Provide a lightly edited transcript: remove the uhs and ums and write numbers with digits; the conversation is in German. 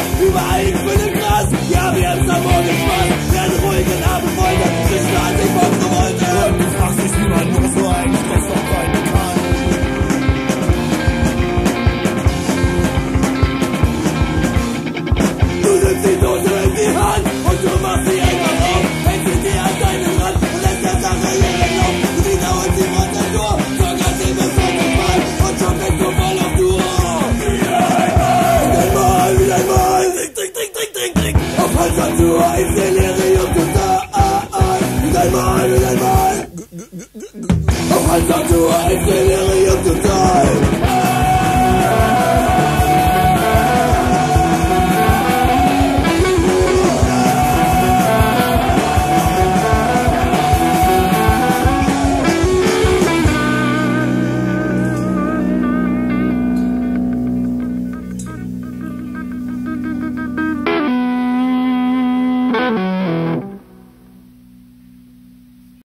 überall ich bin im Gras. Ja, wir haben's am Morgen Spaß, werden ruhigen Abend wollte, zwischen 80 Punkte wollte. Und du fragst dich niemand, nur was du eigentlich besser können kann. Du nimmst die Dose in die Hand und du machst sie einfach auf, hältst sie dir an deinen Rand und lässt der Sache ihren Lauf. Und die dauert sie runter durch, sogar sie bis auf den Fall und schon bist du voll auf Tour. Wieder einmal, trink. Auf Halsatur, ein Delirium total. Wieder einmal. Auf Halsatur, ein Delirium.